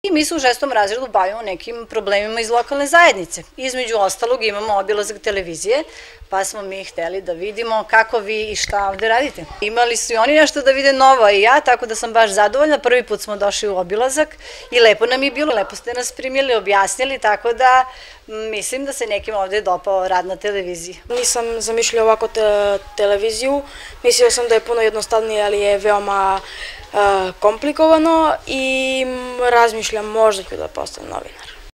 I mi se u šestom razredu bavimo nekim problemima iz lokalne zajednice. Između ostalog imamo obilazak televizije, pa smo mi hteli da vidimo kako vi i šta ovde radite. Imali su i oni nešto da vide novo i ja, tako da sam baš zadovoljna. Prvi put smo došli u obilazak i lepo nam je bilo, lepo ste nas primili, objasnili, tako da mislim da se nekim ovde dopao rad na televiziji. Nisam zamišljala ovako televiziju, mislio sam da je puno jednostavnije, ali je veoma komplikovano i razmišljam možda ću da postanem novinar.